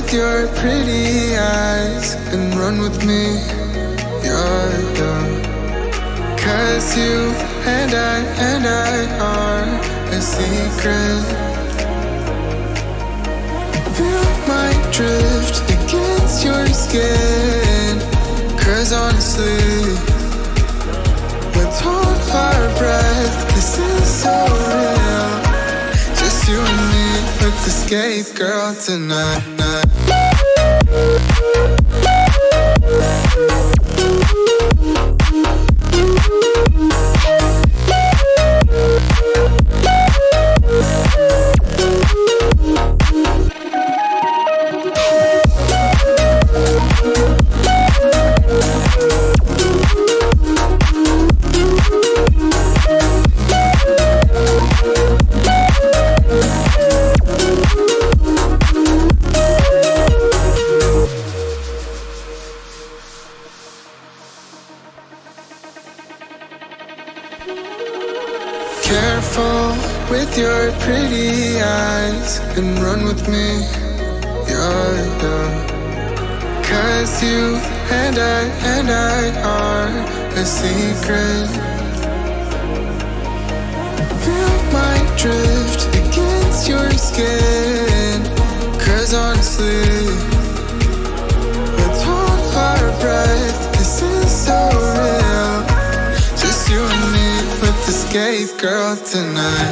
with your pretty eyes and run with me, you're young. 'Cause you and I are a secret. Feel my drift against your skin. 'Cause honestly, let's hold our breath. This is so real. Just you and me, let's escape, girl, tonight. Careful with your pretty eyes and run with me, you're young. 'Cause you and I are a secret. Feel my drift against your skin. 'Cause honestly, let's hold our breath. This is so real. Just you and me, let's escape, girl, tonight.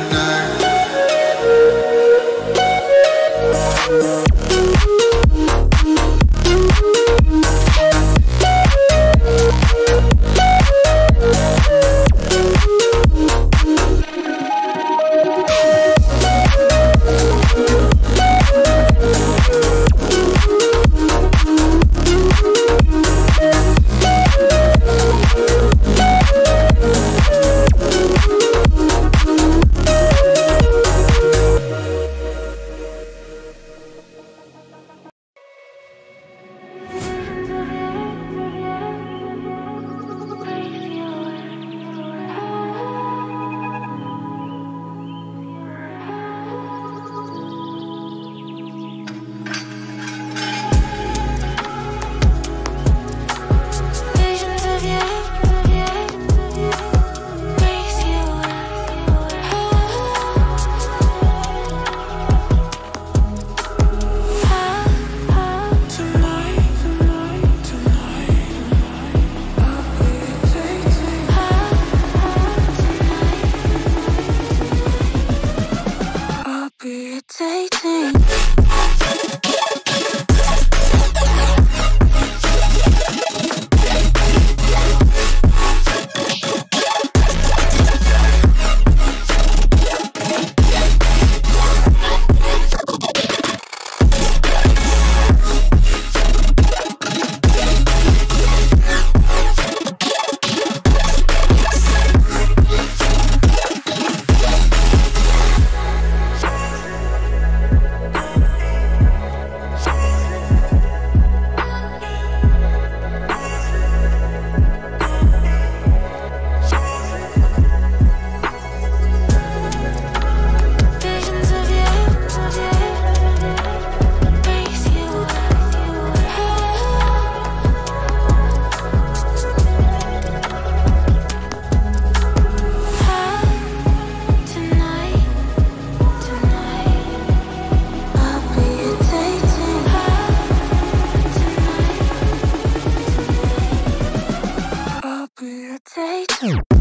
Take